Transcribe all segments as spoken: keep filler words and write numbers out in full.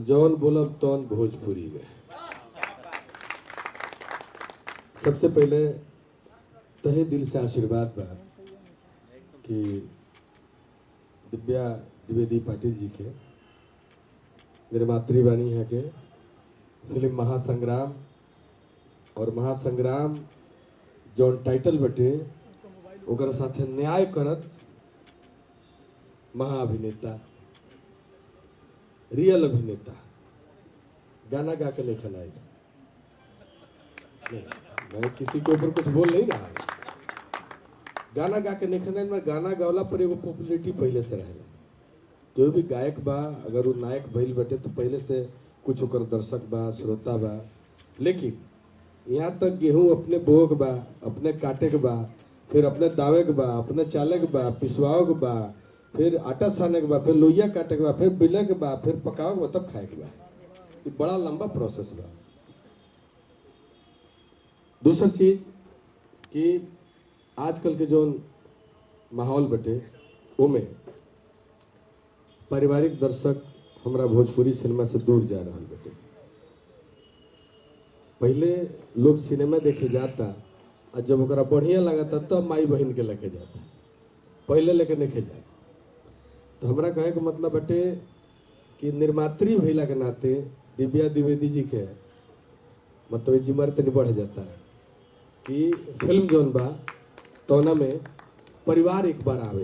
जौन बोलब तौन भोजपुरी में। सबसे पहले तहे दिल से आशीर्वाद बा कि दिव्या द्विवेदी पाटिल जी के निर्मात्री बानी है के फिल्म महासंग्राम और महासंग्राम जौन टाइटल बटे ओकर साथे न्याय करत महाअभिनेता रियल अभिनेता गाना गा के लिखल आए। नहीं, मैं किसी के ऊपर कुछ बोल नहीं रहा। गाना गा के लिखने में गाना गावला पर एगो पॉपुलरिटी पहले से रहेला। जो भी गायक बा अगर वो नायक भइल बटे तो पहले से कुछ ओकर दर्शक बा श्रोता बा, लेकिन यहाँ तक गेहूं अपने बोक बा, अपने काटे के बा, फिर अपने दावे के बा, अपने चाले के बा, पिसवाओ के बा, फिर आटा साने के बा, फिर लोहिया काटे के बा, फिर बिले के बा, फिर पकाओ के बा, तब खाए के बा। ये बड़ा लंबा प्रोसेस बा। दूसरी चीज कि आजकल के जो माहौल बटे ओमे पारिवारिक दर्शक हमरा भोजपुरी सिनेमा से दूर जा रहा बटे। पहले लोग सिनेमा देखे जाता और जब ओकरा बढ़िया लगता तब तो माई बहन के लेके जाता, पहले लेके नहीं जाता। तो हमरा कहे के मतलब बटे कि निर्मात्री भइला के नाते दिव्या द्विवेदी जी के मतलब जिम्मेदारी तनी बढ़ जाता है कि फिल्म जोन बा तोना में परिवार एक बार आवे,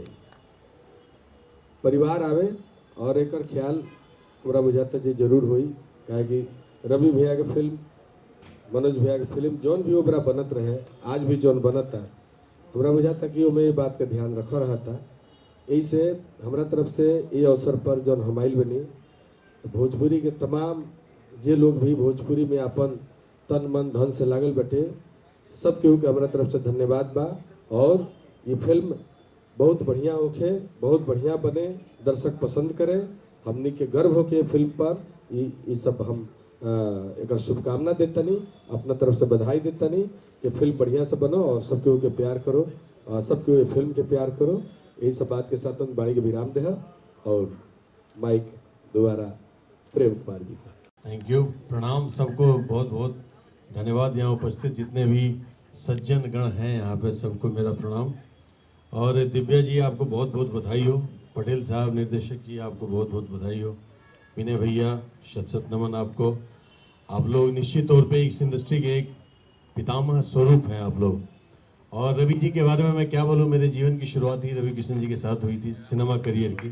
परिवार आवे और एक ख्याल हमरा बुझाता जे जरूर हुई। काहे कि रवि भैया के फिल्म, मनोज भैया के फिल्म जौन भी ओबरा बनत रहे, आज भी जौन बनता हमरा बुझाता कि ओमे ये बात का ध्यान रखा रहा था। यही से हमरा तरफ से ये अवसर पर जौन हमाइल बनी तो भोजपुरी के तमाम जे लोग भी भोजपुरी में अपन तन मन धन से लागल बटे सब केहू के हमरा तरफ से धन्यवाद बा। और ये फिल्म बहुत बढ़िया होके, बहुत बढ़िया बने, दर्शक पसंद करे, हमनी के गर्व होके फिल्म पर ये सब हम एक शुभकामना देतनी, अपना तरफ से बधाई देतनी कि फिल्म बढ़िया से बनो और सब केहू के प्यार करो और सब केहू फिल्म के प्यार करो। यही सब बात के साथ हम बाणी के विराम दे और माइक दोबारा प्रेम कुमार जी का। थैंक यू, प्रणाम सबको, बहुत बहुत धन्यवाद। यहाँ उपस्थित जितने भी सज्जन गण हैं यहाँ पे सबको मेरा प्रणाम। और दिव्या जी आपको बहुत बहुत बधाई हो, पटेल साहब निर्देशक जी आपको बहुत बहुत बधाई हो, विनय भैया शत शत नमन आपको। आप लोग निश्चित तौर पे इस इंडस्ट्री के एक पितामह स्वरूप हैं आप लोग। और रवि जी के बारे में मैं क्या बोलूँ, मेरे जीवन की शुरुआत ही रवि किशन जी के साथ हुई थी सिनेमा करियर की।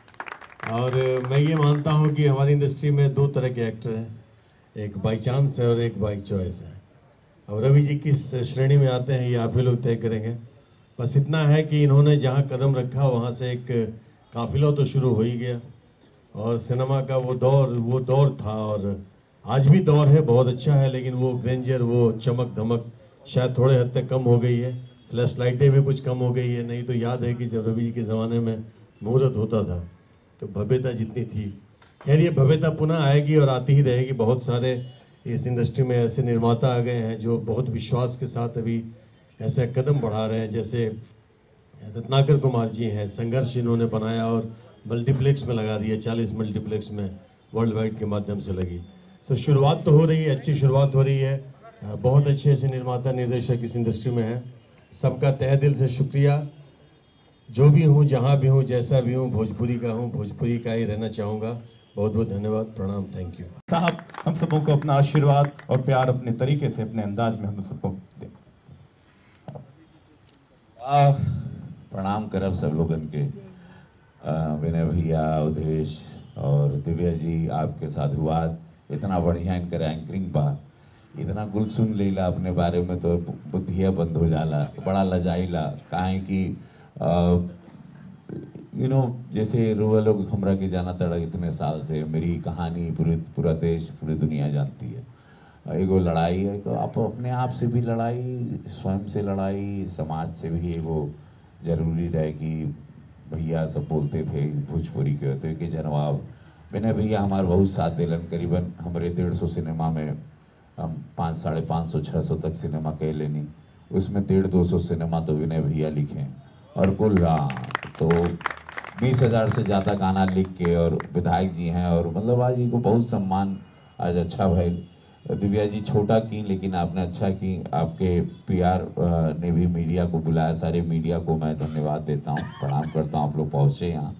और मैं ये मानता हूँ कि हमारी इंडस्ट्री में दो तरह के एक्टर हैं, एक बाई चांस है और एक बाई चॉइस है। और रवि जी किस श्रेणी में आते हैं ये आप ही लोग तय करेंगे। बस इतना है कि इन्होंने जहाँ कदम रखा वहाँ से एक काफिला तो शुरू हो ही गया और सिनेमा का वो दौर वो दौर था और आज भी दौर है, बहुत अच्छा है। लेकिन वो ग्रेंजर, वो चमक धमक शायद थोड़े हद तक कम हो गई है, फ्लैश लाइटें भी कुछ कम हो गई है। नहीं तो याद है कि जब रवि जी के ज़माने में मुहूर्त होता था तो भव्यता जितनी थी, खैर ये भव्यता पुनः आएगी और आती ही रहेगी। बहुत सारे इस इंडस्ट्री में ऐसे निर्माता आ गए हैं जो बहुत विश्वास के साथ अभी ऐसे कदम बढ़ा रहे हैं। जैसे रत्नाकर कुमार जी हैं, संघर्ष इन्होंने बनाया और मल्टीप्लेक्स में लगा दिया, चालीस मल्टीप्लेक्स में वर्ल्ड वाइड के माध्यम से लगी। तो शुरुआत तो हो रही है, अच्छी शुरुआत हो रही है। बहुत अच्छे अच्छे निर्माता निर्देशक इस इंडस्ट्री में हैं, सबका तहे दिल से शुक्रिया। जो भी हूँ, जहाँ भी हूँ, जैसा भी हूँ, भोजपुरी का हूँ, भोजपुरी का ही रहना चाहूँगा। बहुत बहुत धन्यवाद, प्रणाम, थैंक यू साहब। हम सबों को अपना आशीर्वाद और प्यार अपने तरीके से, अपने अंदाज में हम सबको दें। प्रणाम करब सब लोगन के। विनय भैया, उदेश और दिव्या जी, आपके साधुवाद। इतना बढ़िया इनकर एंकरिंग बा, इतना गुल सुन लेला अपने बारे में तो बुद्धिया बंद हो जाला, बड़ा लजाइला। काहे कि यू नो जैसे रुआ लोग हमरा के जाना तड़ा इतने साल से, मेरी कहानी पूरे पूरा देश पूरी दुनिया जानती है। एगो लड़ाई है तो आप अपने आप से भी लड़ाई, स्वयं से लड़ाई, समाज से भी एगो जरूरी रहे कि भैया सब बोलते थे भोजपुरी के तो के जवाब। मैंने भैया हमारे बहुत साथ दिलन, करीबन हमारे डेढ़ सौ सिनेमा में हम पाँच साढ़े पाँच सौ छः सौ तक सिनेमा कह लेनी, उसमें डेढ़ दो सौ सिनेमा तो विनय भैया लिखे और कुल रहा। तो बीस हजार से ज़्यादा गाना लिख के, और विधायक जी हैं, और मतलब आज इनको बहुत सम्मान आज अच्छा भाई। दिव्या जी छोटा की लेकिन आपने अच्छा की, आपके पीआर ने भी मीडिया को बुलाया, सारे मीडिया को मैं धन्यवाद देता हूँ, प्रणाम करता हूँ, आप लोग पहुँचे यहाँ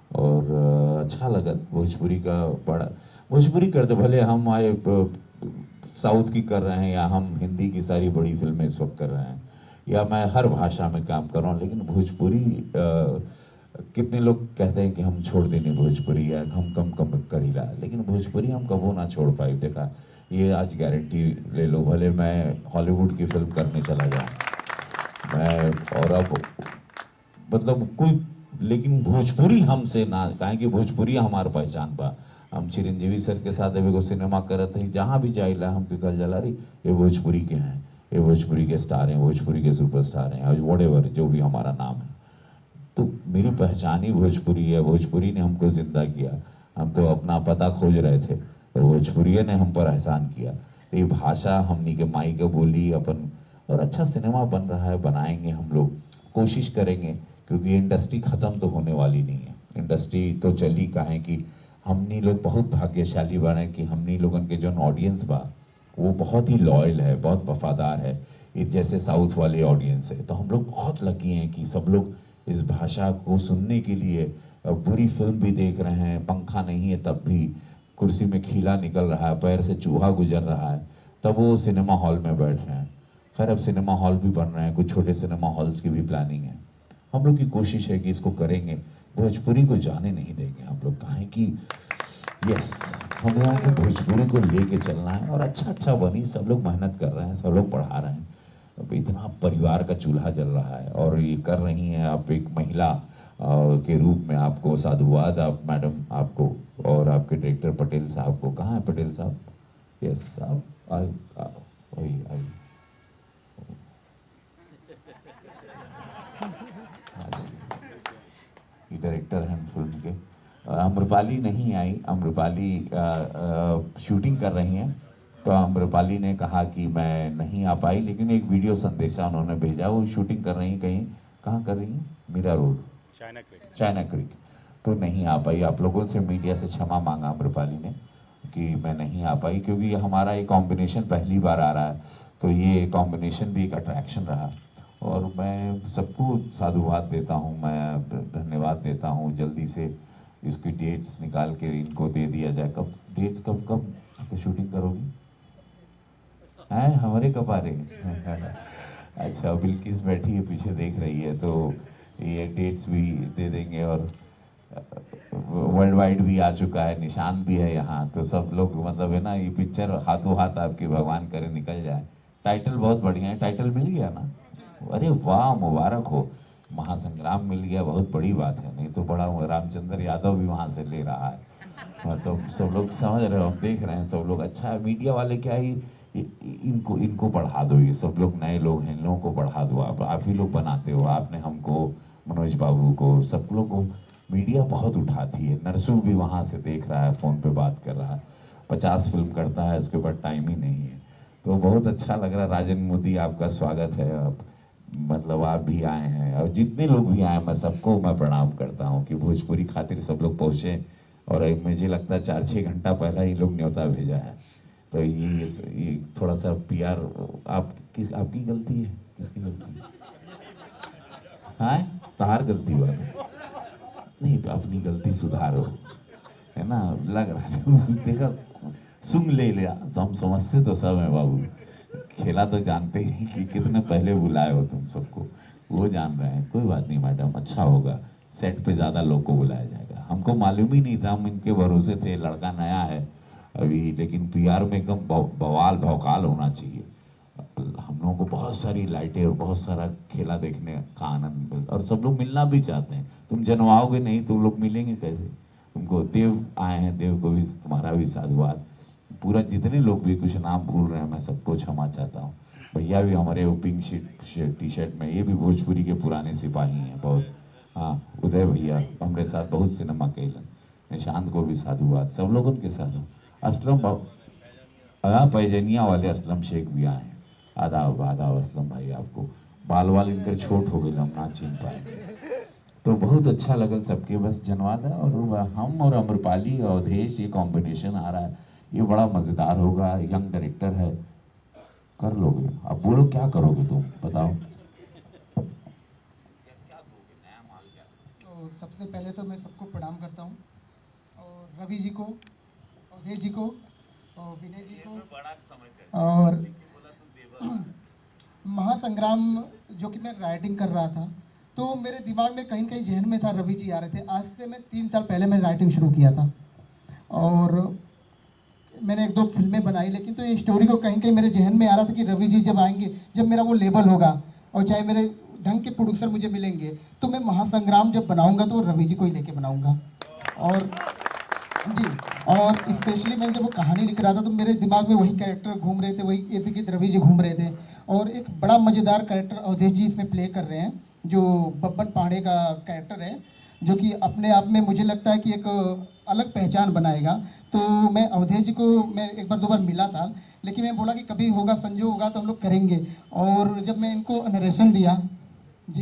और अच्छा लगा। भोजपुरी का बड़ा भोजपुरी करते, भले हम आए साउथ की कर रहे हैं या हम हिंदी की सारी बड़ी फिल्में इस वक्त कर रहे हैं, या मैं हर भाषा में काम कर रहा हूँ, लेकिन भोजपुरी आ, कितने लोग कहते हैं कि हम छोड़ देंगे भोजपुरी या हम कम कम कर ही रहा, लेकिन भोजपुरी हम कबो ना छोड़ पाए। देखा ये आज गारंटी ले लो, भले मैं हॉलीवुड की फिल्म करने चला जाऊँ मैं, और अब मतलब कोई, लेकिन भोजपुरी हमसे ना, काहे कि भोजपुरी हमार पहचान बा। हम चिरंजीवी सर के साथ एगो सिनेमा करत हैं, जहाँ भी जाइला हमके कल जला रही ये भोजपुरी के हैं, ये भोजपुरी के स्टार हैं, भोजपुरी के सुपरस्टार हैं, और वॉट एवर जो भी हमारा नाम है। तो मेरी पहचान ही भोजपुरी है, भोजपुरी ने हमको जिंदा किया। हम तो अपना पता खोज रहे थे, तो भोजपुरी ने हम पर एहसान किया। ये भाषा हमनी के माई के बोली अपन, और अच्छा सिनेमा बन रहा है, बनाएंगे हम लोग, कोशिश करेंगे, क्योंकि इंडस्ट्री ख़त्म तो होने वाली नहीं है। इंडस्ट्री तो चली काहे कि हमनी लोग बहुत भाग्यशाली बने कि हमनी लोगन के जो ऑडियंस बा वो बहुत ही लॉयल है, बहुत वफादार है, ये जैसे साउथ वाले ऑडियंस है। तो हम लोग बहुत लकी हैं कि सब लोग इस भाषा को सुनने के लिए बुरी फिल्म भी देख रहे हैं, पंखा नहीं है तब भी कुर्सी में खीला निकल रहा है, पैर से चूहा गुजर रहा है, तब वो सिनेमा हॉल में बैठ रहे हैं। खैर अब सिनेमा हॉल भी बन रहे हैं, कुछ छोटे सिनेमा हॉल्स की भी प्लानिंग है। हम लोग की कोशिश है कि इसको करेंगे, भोजपुरी को जाने नहीं देंगे हम लोग, काहे कि यस हम लोगों को भोजपुरी को लेके चलना है, और अच्छा अच्छा बनी, सब लोग मेहनत कर रहे हैं, सब लोग पढ़ा रहे हैं। अब इतना परिवार का चूल्हा जल रहा है और ये कर रही हैं आप, एक महिला के रूप में आपको साधुवाद आप मैडम आपको, और आपके डायरेक्टर पटेल साहब को। कहाँ है पटेल साहब? यस साहब आई आई आई डायरेक्टर हैं फिल्म के। अम्रपाली नहीं आई, अम्रपाली शूटिंग कर रही हैं, तो अम्रपाली ने कहा कि मैं नहीं आ पाई, लेकिन एक वीडियो संदेशा उन्होंने भेजा, वो शूटिंग कर रही हैं कहीं, कहाँ कर रही हैं? Meera road, China Creek, China Creek, तो नहीं आ पाई। आप लोगों से मीडिया से क्षमा मांगा अम्रपाली ने कि मैं नहीं आ पाई, क्योंकि हमारा एक कॉम्बिनेशन पहली बार आ रहा है, तो ये कॉम्बिनेशन भी एक अट्रैक्शन रहा। और मैं सबको साधुवाद देता हूँ, मैं धन्यवाद देता हूँ। जल्दी से इसकी डेट्स निकाल के इनको दे दिया जाए। कब डेट्स, कब कब तो शूटिंग करोगी? हैं हमारे कब आ रहे? अच्छा बिल्किस बैठी है पीछे देख रही है, तो ये डेट्स भी दे देंगे, और वर्ल्ड वाइड भी आ चुका है, निशान भी है यहाँ, तो सब लोग मतलब है ना, ये पिक्चर हाथों हाथ आपके भगवान करे निकल जाए। टाइटल बहुत बढ़िया है, टाइटल मिल गया ना? अरे वाह, मुबारक हो, महासंग्राम मिल गया, बहुत बड़ी बात है। नहीं तो बड़ा रामचंद्र यादव भी वहाँ से ले रहा है, मतलब सब लोग समझ रहे हो, हम देख रहे हैं सब लोग। अच्छा है, मीडिया वाले क्या ही इनको इनको बढ़ा दो, ये सब लोग नए लोग हैं, इन लोगों को बढ़ा दो। आप आप ही लोग बनाते हो, आपने हमको, मनोज बाबू को, सब लोग को मीडिया बहुत उठाती है। नरसू भी वहाँ से देख रहा है, फ़ोन पे बात कर रहा है, पचास फिल्म करता है, उसके बाद टाइम ही नहीं है। तो बहुत अच्छा लग रहा है। राजन मोदी आपका स्वागत है, आप मतलब आप भी आए हैं, और जितने लोग भी आए मैं सबको मैं प्रणाम करता हूँ कि भोजपुरी खातिर सब लोग पहुँचे। और मुझे लगता है चार छः घंटा पहले ही लोग न्योता भेजा है, तो ये ये थोड़ा सा पीआर आप किस आपकी गलती है? किसकी गलती है? हाँ तार गलती हुआ नहीं, तो अपनी गलती सुधारो, है ना? लग रहा था देखा, सुन ले लिया, हम समझते तो सब है बाबू, खेला तो जानते ही कि कितने पहले बुलाए हो तुम सबको, वो जान रहे हैं। कोई बात नहीं मैडम, अच्छा होगा, सेट पे ज़्यादा लोग को बुलाया जाएगा। हमको मालूम ही नहीं था, हम इनके भरोसे थे, लड़का नया है अभी, लेकिन पीआर में एकदम बवाल भौकाल होना चाहिए। हम लोगों को बहुत सारी लाइटें और बहुत सारा खेला देखने का आनंद मिलता, और सब लोग मिलना भी चाहते हैं। तुम जनवाओगे नहीं तो लोग मिलेंगे कैसे? तुमको देव आए हैं, देव को भी तुम्हारा भी साधुवाद। पूरा जितने लोग भी कुछ नाम भूल रहे हैं, मैं सबको क्षमा चाहता हूँ। भैया भी हमारे वो पिंक शीट टी शर्ट में, ये भी भोजपुरी के पुराने सिपाही हैं बहुत। हाँ उदय भैया हमारे साथ बहुत सिनेमा कैलन, निशांत को भी साधुवाद, सब लोगों के साथ। असलम हाँ पैजनिया वाले असलम शेख भी आए हैं, आदाब आदाब असलम भाई। आपको बाल वाल इनके छोट हो गए, हम ना छीन पाएंगे। तो बहुत अच्छा लगल सबके, बस जनवाद है। और हम और अम्रपाली अवधेश ये कॉम्बिनेशन आ रहा है, ये बड़ा मज़ेदार होगा। यंग डायरेक्टर है, कर लोगे। अब बोलो क्या करोगे तुम, बताओ। तो सबसे पहले तो मैं सबको प्रणाम करता हूँ, और रवि जी को, अवधेश जी को, और विनय जी को, और महासंग्राम जो कि मैं राइटिंग कर रहा था, तो मेरे दिमाग में कहीं कहीं जहन में था, रवि जी आ रहे थे। आज से मैं तीन साल पहले मैं राइटिंग शुरू किया था, और मैंने एक दो फिल्में बनाई, लेकिन तो ये स्टोरी को कहीं कहीं मेरे जहन में आ रहा था कि रवि जी जब आएंगे, जब मेरा वो लेबल होगा और चाहे मेरे ढंग के प्रोड्यूसर मुझे मिलेंगे, तो मैं महासंग्राम जब बनाऊंगा तो रवि जी को ही लेके बनाऊंगा। और जी, और स्पेशली मैं जब वो कहानी लिख रहा था तो मेरे दिमाग में वही कैरेक्टर घूम रहे थे, वही इर्द गिर्द रवि जी घूम रहे थे। और एक बड़ा मज़ेदार कैरेक्टर अवधेश जी इसमें प्ले कर रहे हैं, जो बब्बन पांडे का कैरेक्टर है, जो कि अपने आप में मुझे लगता है कि एक अलग पहचान बनाएगा। तो मैं अवधेश जी को मैं एक बार दो बार मिला था, लेकिन मैं बोला कि कभी होगा, संजो होगा तो हम लोग करेंगे। और जब मैं इनको नरेशन दिया, जी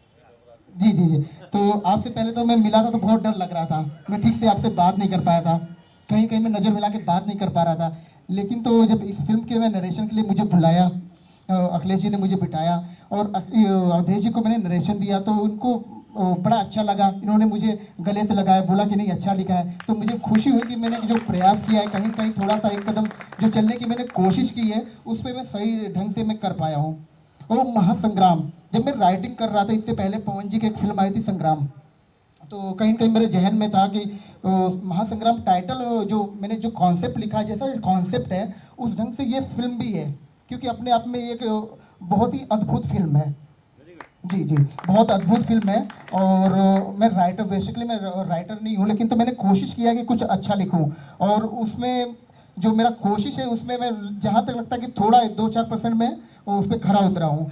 जी जी जी तो आपसे पहले तो मैं मिला था तो बहुत डर लग रहा था, मैं ठीक से आपसे बात नहीं कर पाया था, कहीं कहीं मैं नज़र मिला के बात नहीं कर पा रहा था। लेकिन तो जब इस फिल्म के मैं नरेशन के लिए मुझे बुलाया, अखिलेश जी ने मुझे बिठाया और अवधेश जी को मैंने नरेशन दिया, तो उनको बड़ा अच्छा लगा। इन्होंने मुझे गले से लगाया, बोला कि नहीं अच्छा लिखा है। तो मुझे खुशी हुई कि मैंने जो प्रयास किया है, कहीं कहीं थोड़ा सा एक कदम जो चलने की मैंने कोशिश की है, उस पर मैं सही ढंग से मैं कर पाया हूँ। और महासंग्राम जब मैं राइटिंग कर रहा था, इससे पहले पवन जी की एक फिल्म आई थी संग्राम, तो कहीं कहीं मेरे जहन में था कि महासंग्राम टाइटल जो मैंने जो कॉन्सेप्ट लिखा है, जैसा कॉन्सेप्ट है उस ढंग से ये फिल्म भी है, क्योंकि अपने आप में एक बहुत ही अद्भुत फिल्म है। जी जी बहुत अद्भुत फिल्म है। और मैं राइटर, बेसिकली मैं राइटर नहीं हूँ, लेकिन तो मैंने कोशिश किया कि कुछ अच्छा लिखूँ, और उसमें जो मेरा कोशिश है उसमें मैं जहाँ तक लगता है कि थोड़ा दो चार परसेंट में उस पर खरा उतरा हूँ।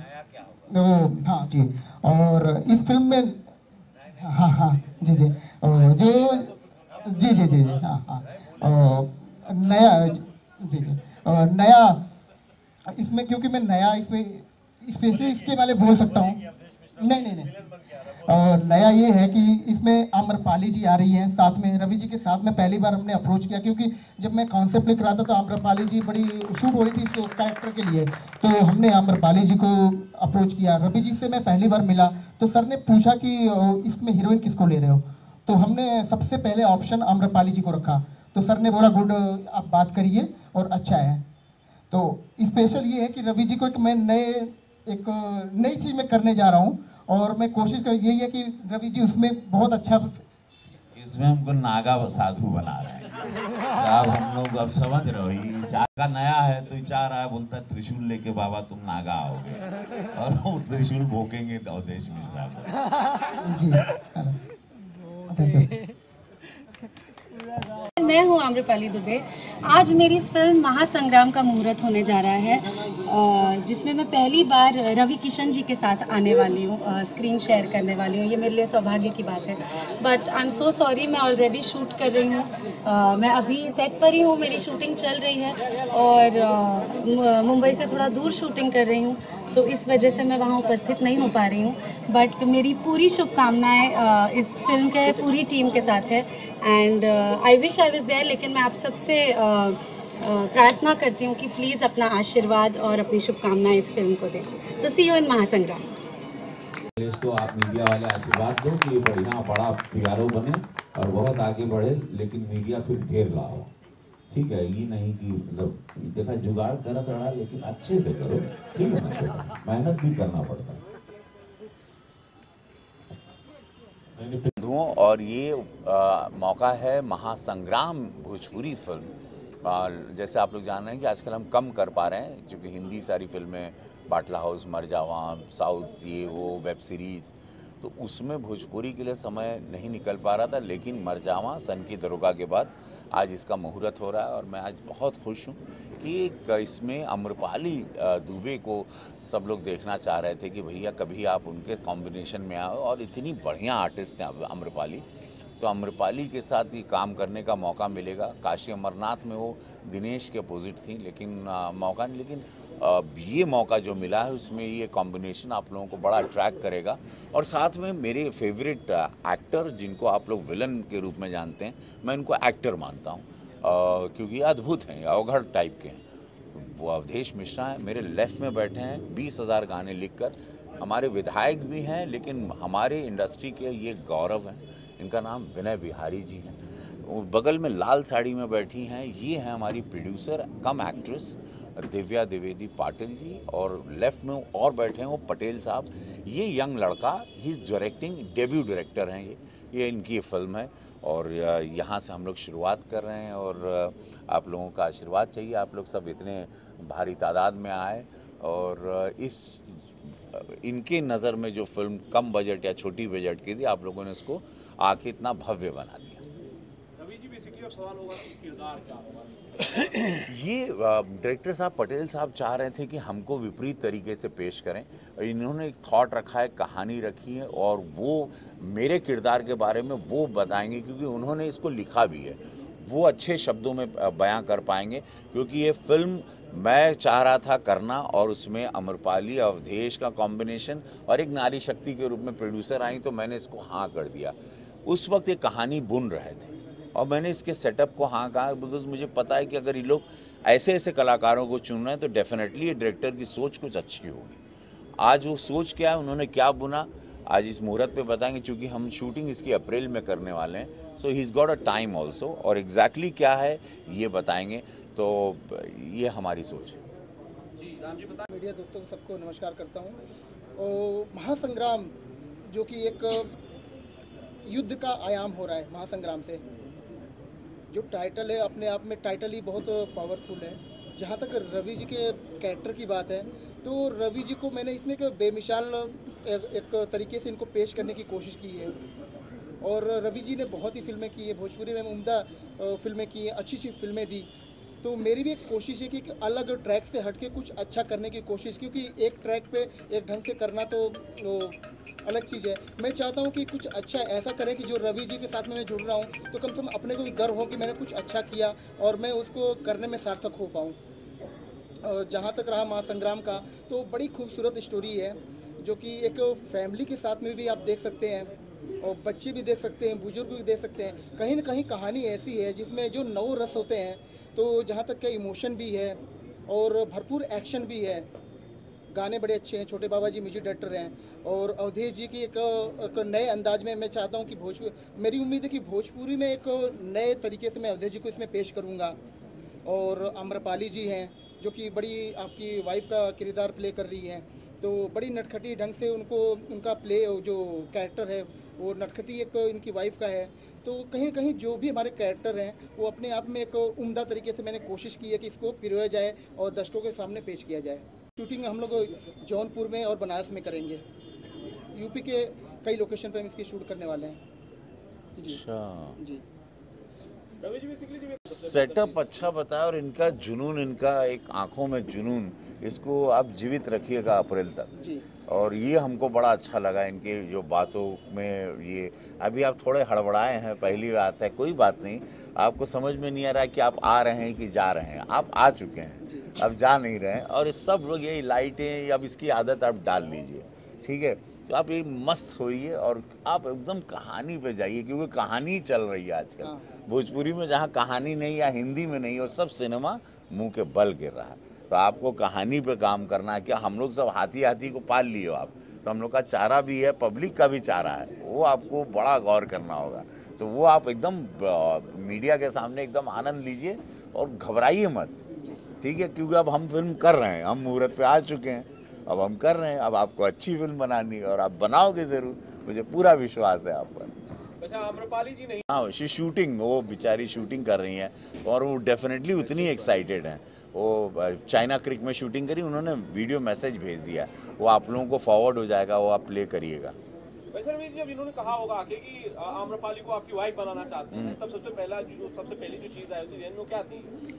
हाँ जी, और इस फिल्म में हाँ हाँ जी जी जो जी जी जी जी हाँ हाँ नया जी जी नया इसमें, क्योंकि मैं नया इसमें स्पेशली इसके वाले बोल सकता हूँ। नहीं नहीं नहीं और नया ये है कि इसमें आम्रपाली जी आ रही हैं साथ में, रवि जी के साथ में पहली बार हमने अप्रोच किया, क्योंकि जब मैं कॉन्सेप्ट लिख रहा था तो आम्रपाली जी बड़ी शूट हो रही थी इस कैरेक्टर के लिए, तो हमने आम्रपाली जी को अप्रोच किया। रवि जी से मैं पहली बार मिला तो सर ने पूछा कि इसमें हीरोइन किसको ले रहे हो, तो हमने सबसे पहले ऑप्शन आम्रपाली जी को रखा। तो सर ने बोला गुड, आप बात करिए और अच्छा है। तो स्पेशल ये है कि रवि जी को एक मैं नए एक नई चीज़ में करने जा रहा हूँ, और मैं कोशिश कर यही है कि रवि जी उसमें बहुत अच्छा, इसमें हमको नागा साधु बना रहे हैं। अब हम लोग अब समझ रहे हो, ये का नया है तो चाह रहा है, बोलता है त्रिशूल लेके बाबा तुम नागा आओगे और वो त्रिशूल भोकेंगे अवधेश मिश्रा को। जी मैं हूँ आम्रपाली दुबे। आज मेरी फिल्म महासंग्राम का मुहूर्त होने जा रहा है, जिसमें मैं पहली बार रवि किशन जी के साथ आने वाली हूँ, स्क्रीन शेयर करने वाली हूँ। ये मेरे लिए सौभाग्य की बात है, but I am so sorry, मैं ऑलरेडी शूट कर रही हूँ। मैं अभी सेट पर ही हूँ, मेरी शूटिंग चल रही है और मुंबई से थोड़ा दूर शूटिंग कर रही हूँ, तो इस वजह से मैं वहाँ उपस्थित नहीं हो पा रही हूँ। बट मेरी पूरी शुभकामनाएं इस फिल्म के पूरी टीम के साथ है, and I wish I was there. लेकिन मैं आप सबसे प्रार्थना करती हूँ कि प्लीज़ अपना आशीर्वाद और अपनी शुभकामनाएं इस फिल्म को दें। तो सी यू इन महासंग्राम। इसको आप मीडिया वाले आशीर्वाद दो कि बढ़िया बड़ा प्यारो बने और बहुत आगे बढ़े, लेकिन मीडिया फिर ढेर लाओ, ठीक है? ये नहीं कि मतलब देखा जुगाड़ करा तड़ा, लेकिन अच्छे से करो, ठीक है ना? मेहनत भी करना पड़ता है। और ये आ, मौका है महासंग्राम भोजपुरी फिल्म। आ, जैसे आप लोग जान रहे हैं कि आजकल हम कम कर पा रहे हैं, क्योंकि हिंदी सारी फिल्में, बाटला हाउस, मर जावा, साउथ ये वो वेब सीरीज़, तो उसमें भोजपुरी के लिए समय नहीं निकल पा रहा था। लेकिन मर जावा, सन की दरोगा के बाद आज इसका मुहूर्त हो रहा है, और मैं आज बहुत खुश हूँ कि इसमें आम्रपाली दुबे को सब लोग देखना चाह रहे थे कि भैया कभी आप उनके कॉम्बिनेशन में आओ, और इतनी बढ़िया आर्टिस्ट हैं आम्रपाली, तो आम्रपाली के साथ ही काम करने का मौका मिलेगा। काशी अमरनाथ में वो दिनेश के अपोजिट थी, लेकिन आ, मौका नहीं, लेकिन अब ये मौका जो मिला है उसमें ये कॉम्बिनेशन आप लोगों को बड़ा अट्रैक्ट करेगा। और साथ में मेरे फेवरेट एक्टर जिनको आप लोग विलन के रूप में जानते हैं, मैं इनको एक्टर मानता हूँ क्योंकि अद्भुत हैं, अवघड़ टाइप के हैं। वो अवधेश मिश्रा हैं, मेरे लेफ़्ट में बैठे हैं, बीस हज़ार गाने लिखकर। हमारे विधायक भी हैं लेकिन हमारे इंडस्ट्री के ये गौरव हैं, इनका नाम विनय बिहारी जी हैं। बगल में लाल साड़ी में बैठी हैं, ये हैं हमारी producer cum actress Divya Dwivedi Patil ji. और लेफ़्ट में और बैठे हैं वो पटेल साहब, ये यंग लड़का, he is directing, debut director हैं ये ये इनकी फिल्म है। और यहाँ से हम लोग शुरुआत कर रहे हैं और आप लोगों का आशीर्वाद चाहिए। आप लोग सब इतने भारी तादाद में आए और इस इनके नज़र में जो फिल्म कम बजट या छोटी बजट की थी, आप लोगों ने इसको आके इतना भव्य बना दिया। रवि जी बेसिकली अब सवाल होगा कि किरदार क्या होगा। ये डायरेक्टर साहब पटेल साहब चाह रहे थे कि हमको विपरीत तरीके से पेश करें। इन्होंने एक थॉट रखा है, कहानी रखी है और वो मेरे किरदार के बारे में वो बताएंगे क्योंकि उन्होंने इसको लिखा भी है। वो अच्छे शब्दों में बयां कर पाएंगे क्योंकि ये फिल्म मैं चाह रहा था करना और उसमें अमरपाली अवधेश का कॉम्बिनेशन और एक नारी शक्ति के रूप में प्रोड्यूसर आई तो मैंने इसको हाँ कर दिया। उस वक्त ये कहानी बुन रहे थे और मैंने इसके सेटअप को हाँ कहा बिकॉज मुझे पता है कि अगर ये लोग ऐसे ऐसे कलाकारों को चुन रहे हैं तो डेफिनेटली ये डायरेक्टर की सोच कुछ अच्छी होगी। आज वो सोच क्या है, उन्होंने क्या बुना, आज इस मुहूर्त पे बताएंगे क्योंकि हम शूटिंग इसकी अप्रैल में करने वाले हैं। So he is got a time also और एग्जैक्टली exactly क्या है ये बताएंगे। तो ये हमारी सोच है। जी राम जी बता। मीडिया दोस्तों को सबको नमस्कार करता हूँ। और महासंग्राम जो कि एक युद्ध का आयाम हो रहा है, महासंग्राम से जो टाइटल है अपने आप में टाइटल ही बहुत पावरफुल है। जहाँ तक रवि जी के कैरेक्टर की बात है तो रवि जी को मैंने इसमें एक बेमिसाल एक तरीके से इनको पेश करने की कोशिश की है। और रवि जी ने बहुत ही फिल्में की है, भोजपुरी में उम्दा फिल्में की हैं, अच्छी अच्छी फिल्में दी। तो मेरी भी एक कोशिश है कि एक अलग ट्रैक से हट के कुछ अच्छा करने की कोशिश, क्योंकि एक ट्रैक पे एक ढंग से करना तो अलग चीज़ है। मैं चाहता हूँ कि कुछ अच्छा ऐसा करें कि जो रवि जी के साथ में मैं जुड़ रहा हूँ तो कम से कम अपने को भी गर्व हो कि मैंने कुछ अच्छा किया और मैं उसको करने में सार्थक हो पाऊँ। जहाँ तक रहा महासंग्राम का, तो बड़ी खूबसूरत स्टोरी है जो कि एक फैमिली के साथ में भी आप देख सकते हैं और बच्चे भी देख सकते हैं, बुजुर्ग भी देख सकते हैं। कहीं ना कहीं कहानी ऐसी है जिसमें जो नौ रस होते हैं, तो जहाँ तक का इमोशन भी है और भरपूर एक्शन भी है। गाने बड़े अच्छे हैं, छोटे बाबा जी म्यूजिक डायरेक्टर हैं और अवधेश जी की एक, एक नए अंदाज में मैं चाहता हूं कि भोजपुरी, मेरी उम्मीद है कि भोजपुरी में एक नए तरीके से मैं अवधेश जी को इसमें पेश करूंगा। और आम्रपाली जी हैं जो कि बड़ी आपकी वाइफ का किरदार प्ले कर रही हैं, तो बड़ी नटखटी ढंग से उनको उनका प्ले जो कैरेक्टर है वो नटखटी एक इनकी वाइफ का है। तो कहीं कहीं जो भी हमारे कैरेक्टर हैं वो अपने आप में एक उम्दा तरीके से मैंने कोशिश की है कि इसको पिरोया जाए और दर्शकों के सामने पेश किया जाए। शूटिंग हम लोग जौनपुर में और बनारस में करेंगे। यूपी के कई लोकेशन पर हम इसकी शूट करने वाले हैं। जी अच्छा जी रवि जी बेसिकली जी सेटअप अच्छा बताया और इनका जुनून, इनका एक आंखों में जुनून, इसको आप जीवित रखिएगा अप्रैल तक। जी और ये हमको बड़ा अच्छा लगा इनके जो बातों में। ये अभी आप थोड़े हड़बड़ाए हैं, पहली बात है, कोई बात नहीं, आपको समझ में नहीं आ रहा है कि आप आ रहे हैं कि जा रहे हैं। आप आ चुके हैं, अब जा नहीं रहे हैं। और इस सब लोग यही लाइटें, अब इसकी आदत आप डाल लीजिए, ठीक है। तो आप ये मस्त होइए और आप एकदम कहानी पे जाइए क्योंकि कहानी चल रही है आजकल भोजपुरी में। जहाँ कहानी नहीं या हिंदी में नहीं, और सब सिनेमा मुंह के बल गिर रहा है। तो आपको कहानी पे काम करना है। क्या हम लोग सब हाथी हाथी को पाल लिए हो आप, तो हम लोग का चारा भी है, पब्लिक का भी चारा है, वो आपको बड़ा गौर करना होगा। तो वो आप एकदम मीडिया के सामने एकदम आनंद लीजिए और घबराइए मत, ठीक है। क्योंकि अब हम फिल्म कर रहे हैं, हम मुहूर्त पे आ चुके हैं, अब हम कर रहे हैं। अब आपको अच्छी फिल्म बनानी है और आप बनाओगे ज़रूर, मुझे पूरा विश्वास है आप पर। अच्छा आम्रपाली जी नहीं, हाँ शी शूटिंग, वो बेचारी शूटिंग कर रही हैं और वो डेफिनेटली उतनी एक्साइटेड हैं। वो चाइना क्रिक में शूटिंग करी, उन्होंने वीडियो मैसेज भेज दिया, वो आप लोगों को फॉरवर्ड हो जाएगा, वो आप प्ले करिएगा। वैसे रवि जी जब इन्होंने कहा होगा आके कि आम्रपाली को आपकी वाइफ बनाना चाहते हैं, तब सबसे पहला जो सबसे पहली जो चीज़ आई थी वो क्या थी?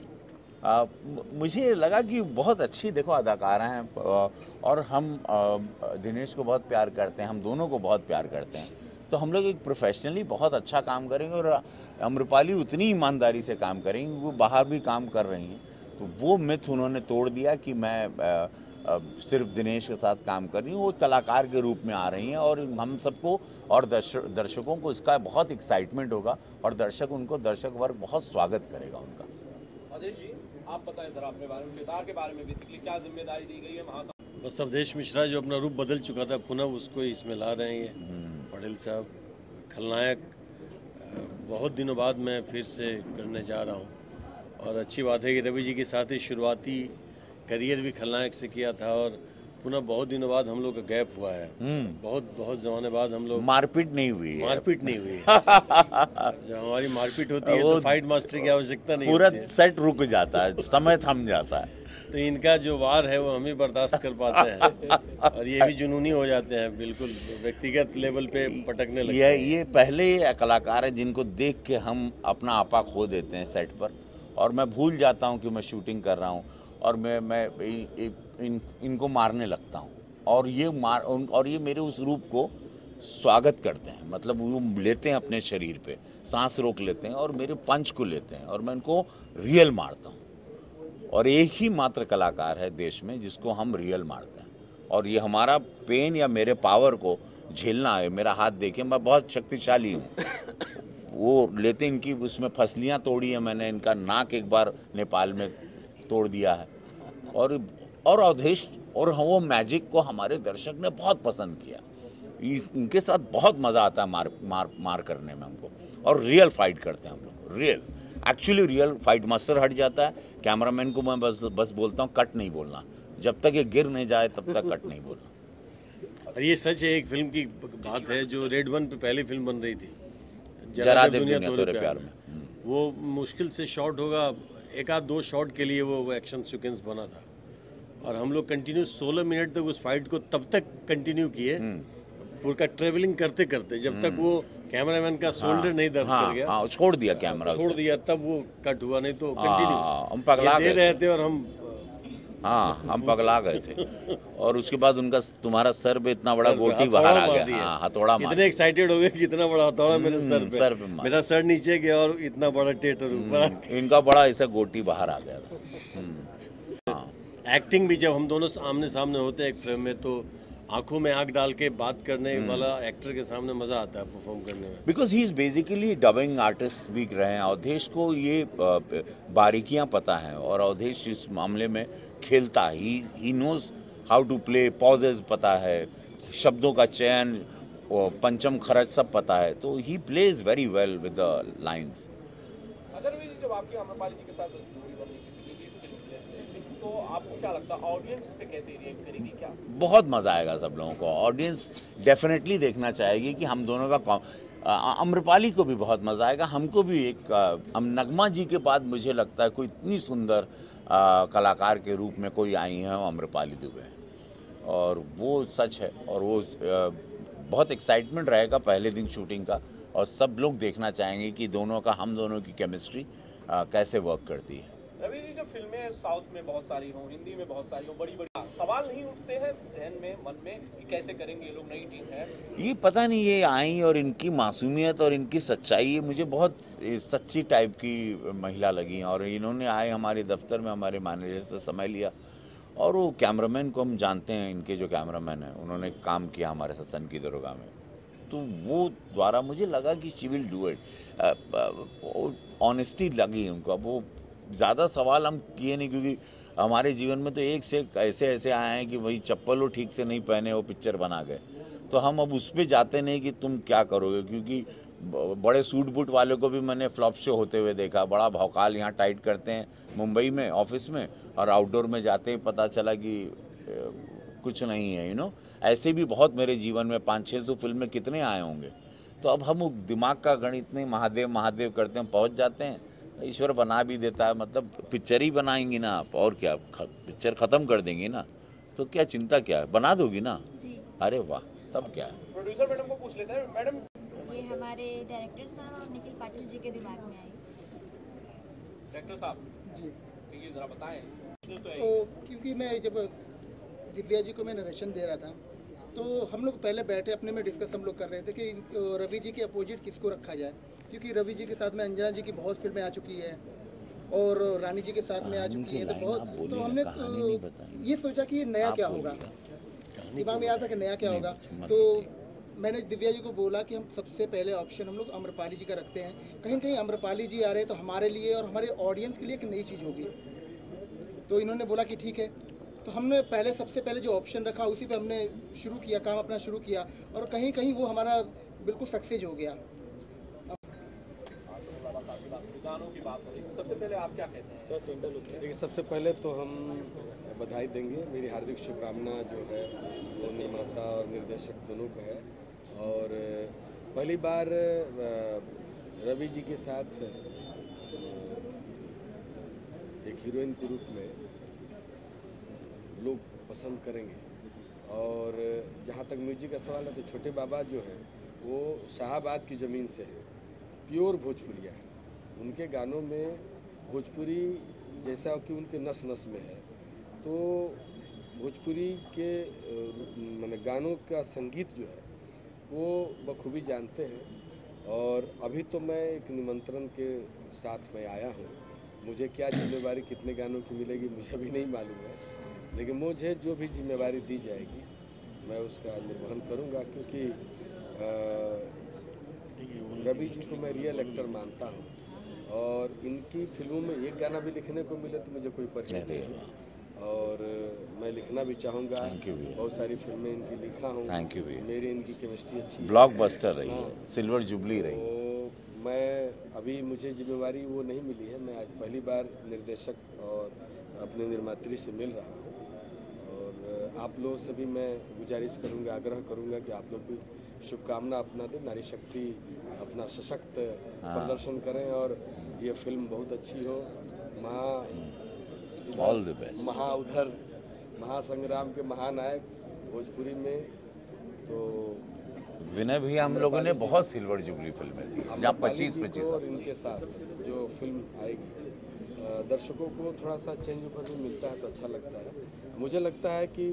आ, मुझे लगा कि बहुत अच्छी देखो अदाकारा हैं और हम आ, दिनेश को बहुत प्यार करते हैं, हम दोनों को बहुत प्यार करते हैं। तो हम लोग एक प्रोफेशनली बहुत अच्छा काम करेंगे और अम्रपाली उतनी ईमानदारी से काम करेंगी, वो बाहर भी काम कर रही हैं तो वो मिथ उन्होंने तोड़ दिया कि मैं आ, आ, सिर्फ दिनेश के साथ काम कर रही हूँ। वो कलाकार के रूप में आ रही हैं और हम सबको और दर्शक दर्शकों को इसका बहुत एक्साइटमेंट होगा और दर्शक उनको दर्शक वर्ग बहुत स्वागत करेगा उनका। अवधेश जी, आप बताएं जरा अपने बारे में, किरदार के बारे में, बेसिकली क्या जिम्मेदारी दी गई है महासंग्राम? बस अवधेश मिश्रा जो अपना रूप बदल चुका था पुनः उसको इसमें ला रहे हैं ये पटेल साहब। खलनायक बहुत दिनों बाद मैं फिर से करने जा रहा हूँ और अच्छी बात है कि रवि जी के साथ ही शुरुआती करियर भी खलनायक से किया था और पुनः बहुत दिनों बाद हम लोग का गैप हुआ है। बहुत बहुत जमाने बाद हम लोग मारपीट नहीं हुई है। मारपीट नहीं हुई है। जब हमारी मारपीट होती है तो फाइट मास्टर की आवश्यकता नहीं पूरा होती है। सेट रुक जाता है, समय थम जाता है। तो इनका जो वार है वो हम ही बर्दाश्त कर पाते हैं और ये भी जुनूनी हो जाते हैं, बिल्कुल व्यक्तिगत लेवल पे पटकने लगते ये हैं। ये पहले कलाकार हैं जिनको देख के हम अपना आपा खो देते हैं सेट पर और मैं भूल जाता हूँ कि मैं शूटिंग कर रहा हूँ और मैं मैं इन, इन, इनको मारने लगता हूँ और ये मार और ये मेरे उस रूप को स्वागत करते हैं। मतलब वो लेते हैं अपने शरीर पे, सांस रोक लेते हैं और मेरे पंच को लेते हैं और मैं इनको रियल मारता हूँ। और एक ही मात्र कलाकार है देश में जिसको हम रियल मारते हैं और ये हमारा पेन या मेरे पावर को झेलना है। मेरा हाथ देखिए, मैं बहुत शक्तिशाली हूँ। वो लेते इनकी उसमें फसलियाँ तोड़ी है मैंने, इनका नाक एक बार नेपाल में तोड़ दिया है और और अवधेश और वो मैजिक को हमारे दर्शक ने बहुत पसंद किया। इनके साथ बहुत मज़ा आता है मार मार मार करने में हमको और रियल फाइट करते हैं हम लोग। Real actually real fight master हट जाता है, कैमरामैन को मैं बस बस बोलता हूँ कट नहीं बोलना, जब तक ये गिर नहीं जाए तब तक कट नहीं बोलना। और ये सच है, एक फिल्म की बात है जो रेड वन पे पहली फिल्म बन रही थी, जरा दे दुनिया तोरे प्यार में, वो मुश्किल से शॉट होगा, एक आध दो शॉट के लिए वो एक्शन सीक्वेंस बना था और हम लोग कंटिन्यू सोलह मिनट तक उस फाइट को तब तक कंटिन्यू किए पूरा ट्रेवलिंग करते करते जब तक वो कैमरामैन का शोल्डर नहीं दर्द हाँ, कर गया। हाँ, छोड़ दिया कैमरा, छोड़ दिया तब वो कट हुआ, नहीं तो हाँ, कंटिन्यू हम पगला दे रहे थे और हम हाँ हम पगला गए थे। और उसके बाद उनका तुम्हारा सर पे इतना बड़ा गोटी बाहर आ गया, हाँ, हथौड़ा मार। इतने एक्साइटेड हो गए कि इतना बड़ा हथौड़ा मेरे सर पे, सर पे मेरा सर नीचे गया और इतना बड़ा टेटर ऊपर। इनका बड़ा ऐसा गोटी बाहर आ गया था। हाँ, एक्टिंग भी जब हम दोनों आमने सामने होते हैं एक फ्रेम में तो आंखों में आंख डाल के बात करने वाला एक्टर के सामने मजा आता है परफॉर्म करने में। Because he is basically dubbing artist भी रहे हैं। अवधेश को ये बारीकियां पता हैं और अवधेश इस मामले में खेलता है। He he knows how to play, pauses पता है, शब्दों का चयन, पंचम खरच सब पता है, तो he plays very well with the lines. अगर भी जब आपकी आम्रपाली जी के साथ जोड़ी बनी किसी रिलीज फिल्म तो आपको क्या लगता है ऑडियंस पे कैसे रिएक्ट करेगी? क्या बहुत मज़ा आएगा सब लोगों को, ऑडियंस डेफिनेटली देखना चाहेगी कि हम दोनों का आम्रपाली को भी बहुत मज़ा आएगा, हमको भी। एक हम नगमा जी के बाद मुझे लगता है कोई इतनी सुंदर आ, कलाकार के रूप में कोई आई हैं आम्रपाली दुबे, और वो सच है। और वो आ, बहुत एक्साइटमेंट रहेगा पहले दिन शूटिंग का और सब लोग देखना चाहेंगे कि दोनों का, हम दोनों की केमिस्ट्री कैसे वर्क करती है। रवि जी, जब फिल्में साउथ में बहुत सारी हों, हिंदी में बहुत सारी हों, बड़ी बड़ी सवाल नहीं उठते हैं जहन में, मन में कि कैसे करेंगे ये लोग, नई टीम है? ये पता नहीं, ये आई और इनकी मासूमियत और इनकी सच्चाई, ये मुझे बहुत सच्ची टाइप की महिला लगी। और इन्होंने आए हमारे दफ्तर में, हमारे मैनेजर से समय लिया और वो कैमरामैन को हम जानते हैं, इनके जो कैमरामैन हैं उन्होंने काम किया हमारे सत्सन की दरोगा में, तो वो द्वारा मुझे लगा कि she will do it. Honesty लगी उनको। अब वो ज़्यादा सवाल हम किए नहीं, क्योंकि हमारे जीवन में तो एक से ऐसे ऐसे आए हैं कि वही चप्पल वो ठीक से नहीं पहने, वो पिक्चर बना गए, तो हम अब उस पर जाते नहीं कि तुम क्या करोगे। क्योंकि बड़े सूट बूट वाले को भी मैंने फ्लॉप शो होते हुए देखा, बड़ा भौकाल यहाँ टाइट करते हैं मुंबई में ऑफिस में, और आउटडोर में जाते ही पता चला कि कुछ नहीं है, यू नो। ऐसे भी बहुत मेरे जीवन में पाँच छः सौ फिल्में कितने आए होंगे। तो अब हम दिमाग का गणित नहीं, महादेव महादेव करते हैं, पहुँच जाते हैं, ईश्वर बना भी देता है। मतलब पिक्चर ही बनाएंगी ना आप, और क्या पिक्चर ख़त्म कर देंगी ना, तो क्या चिंता क्या है, बना दोगी ना जी। अरे वाह, तब क्या है। प्रोड्यूसर मैडम को पूछ लेते हैं। मैडम, ये हमारे डायरेक्टर साहब और निखिल पाटिल जी के दिमाग में आई। डायरेक्टर साहब जी, ठीक है, जरा बताएं। तो क्योंकि मैं जब दिव्या जी को मैं नरेशन दे रहा था तो हम लोग पहले बैठे अपने में डिस्कस हम लोग कर रहे थे कि रवि जी के अपोजिट किसको रखा जाए, क्योंकि रवि जी के साथ में अंजना जी की बहुत फिल्में आ चुकी है और रानी जी के साथ में आ चुकी हैं, तो बहुत तो हमने तो ये सोचा कि नया क्या होगा, दिमाग में आया था कि नया क्या होगा। तो मैंने दिव्या जी को बोला कि हम सबसे पहले ऑप्शन हम लोग आम्रपाली जी का रखते हैं, कहीं कहीं आम्रपाली जी आ रहे हैं तो हमारे लिए और हमारे ऑडियंस के लिए एक नई चीज़ होगी। तो इन्होंने बोला कि ठीक है, तो हमने पहले सबसे पहले जो ऑप्शन रखा उसी पे हमने शुरू किया, काम अपना शुरू किया, और कहीं कहीं वो हमारा बिल्कुल सक्सेस हो गया। गानों की बात करें, सबसे पहले आप क्या कहते हैं सर सेंटर लुक में? देखिए, सबसे पहले तो हम बधाई देंगे, मेरी हार्दिक शुभकामना जो है वो निर्माता और निर्देशक दोनों को है। और पहली बार रवि जी के साथ एक हीरोइन के रूप में लोग पसंद करेंगे। और जहाँ तक म्यूजिक का सवाल है तो छोटे बाबा जो है वो शाहाबाद की ज़मीन से है, प्योर भोजपुरिया है। उनके गानों में भोजपुरी जैसा कि उनके नस नस में है, तो भोजपुरी के माने गानों का संगीत जो है वो बखूबी जानते हैं। और अभी तो मैं एक निमंत्रण के साथ में आया हूँ, मुझे क्या जिम्मेवारी कितने गानों की मिलेगी मुझे भी नहीं मालूम है, लेकिन मुझे जो भी जिम्मेवारी दी जाएगी मैं उसका निर्वहन करूँगा, क्योंकि रवि जी को मैं रियल एक्टर मानता हूँ। और इनकी फिल्मों में एक गाना भी लिखने को मिले तो मुझे कोई परहेज नहीं है। और मैं लिखना भी चाहूँगा, बहुत सारी फिल्में इनकी लिखा हूँ, थैंक यू मेरी इनकी केमिस्ट्री अच्छी, ब्लॉकबस्टर रही है, सिल्वर जुबली रही। तो मैं अभी मुझे जिम्मेवारी वो नहीं मिली है, मैं आज पहली बार निर्देशक और अपने निर्मात्री से मिल रहा हूँ। और आप लोगों से भी मैं गुजारिश करूँगा, आग्रह करूँगा कि आप लोग भी शुभकामना अपना दें, नारी शक्ति अपना सशक्त प्रदर्शन करें और ये फिल्म बहुत अच्छी हो। महा ऑल द बेस्ट, महा उधर महासंग्राम के महानायक भोजपुरी में तो विनय भी हम लोगों ने बहुत सिल्वर जुबली फिल्में दी, जहाँ पच्चीस पच्चीस और इनके साथ जो फिल्म आएगी दर्शकों को थोड़ा सा चेंज ऊपर भी मिलता है तो अच्छा लगता है। मुझे लगता है कि